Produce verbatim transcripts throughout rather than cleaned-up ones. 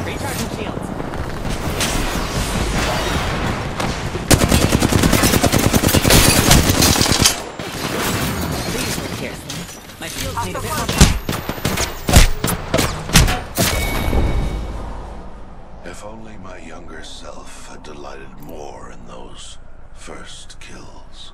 Recharging shields. Please look here. My shields need a bit more time. If only my younger self had delighted more in those first kills.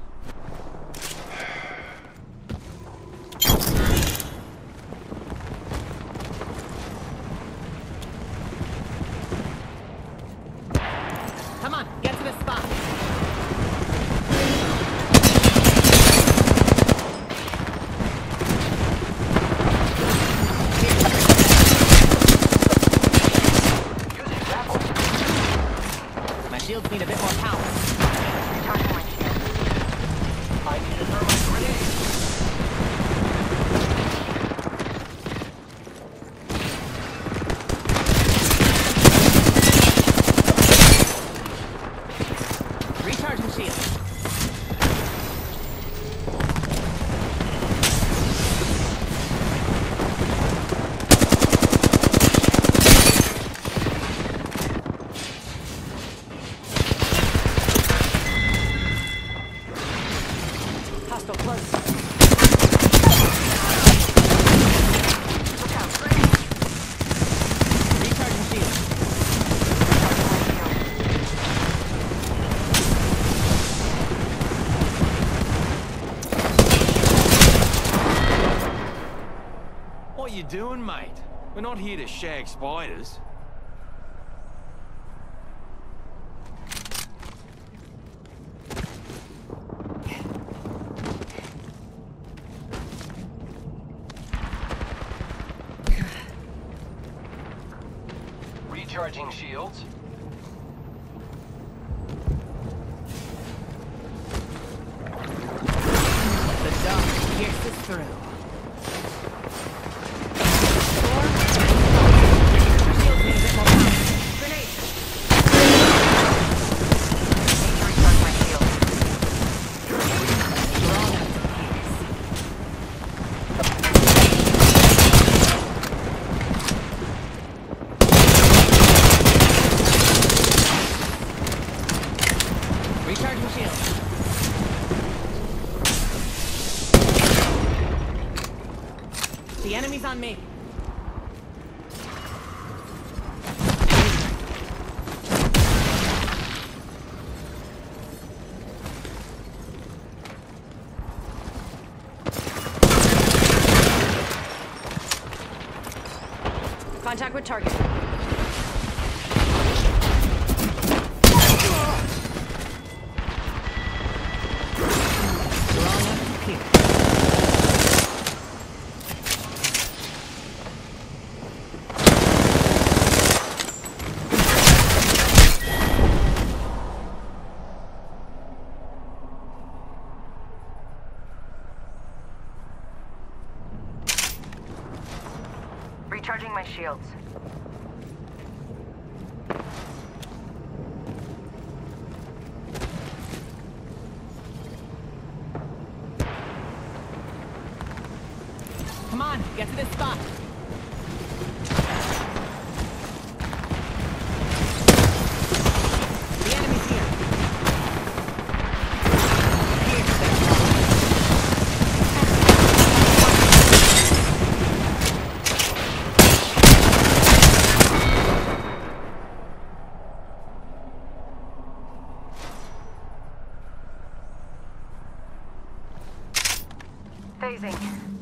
Come on, get to the spot. My shields need a bit more power. Recharging my shield. I need a thermite grenade. Recharging shields. Hostile close. Look out, grenade. Recharging shields. What you doing, mate? We're not here to shag spiders. Recharging shields. The dark pierces through. Shields need a bit more power. Grenade. Need to recharge my shield. Strong enough to pierce. Recharging shields. The enemy's on me. Contact with target. Strong enough to pierce. Recharging my shields. Come on, get to this spot. The enemy's here. Pierce their Phasing.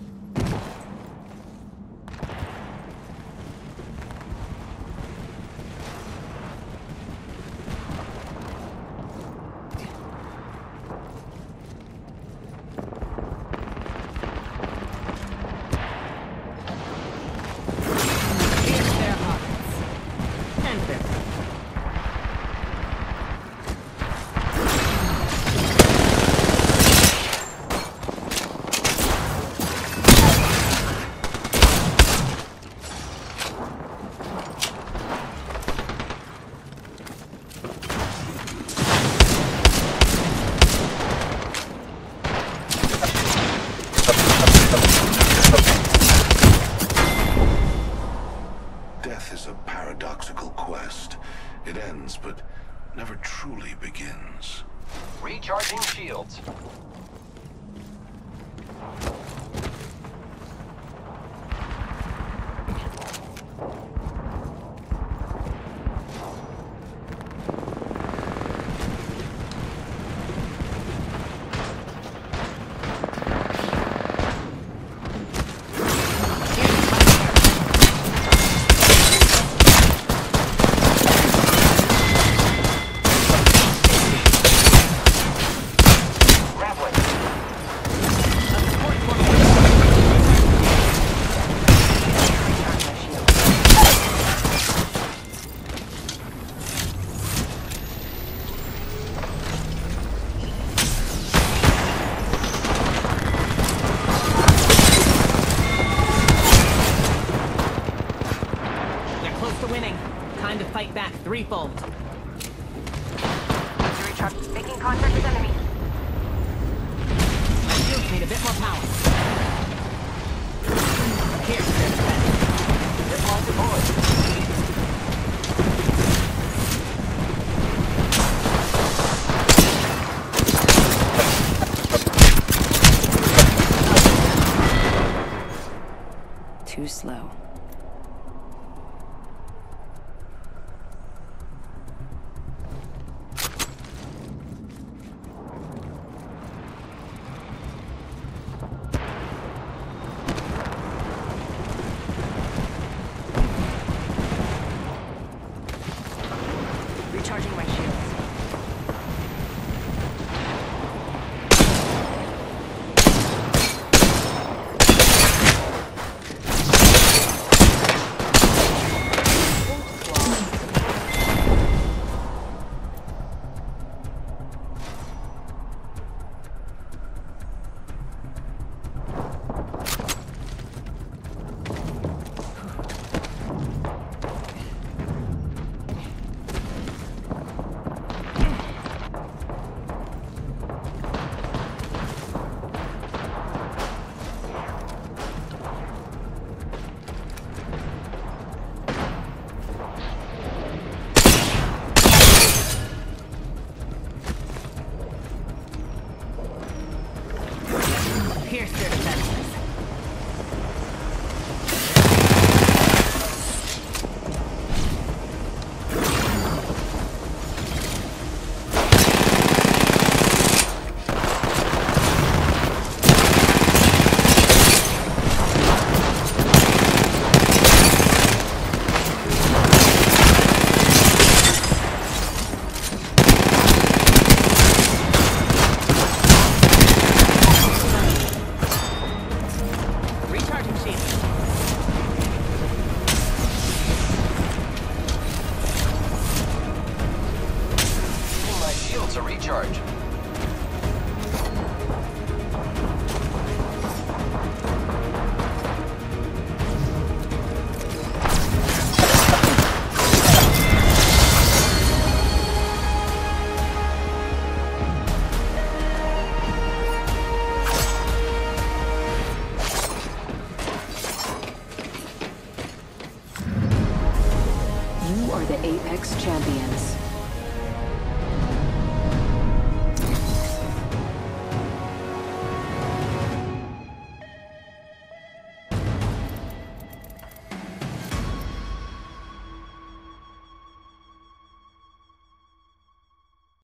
Pierce their hearts. And their paradoxical quest. It ends, but never truly begins. Recharging shields. Time to fight back threefold. Recharge. Making contact with enemy. My shields need a bit more power. Here, there's that. Zip line deployed. Too slow. Recharging my shields. Pierce their defenses. Recharging shields. Giving my shields a recharge.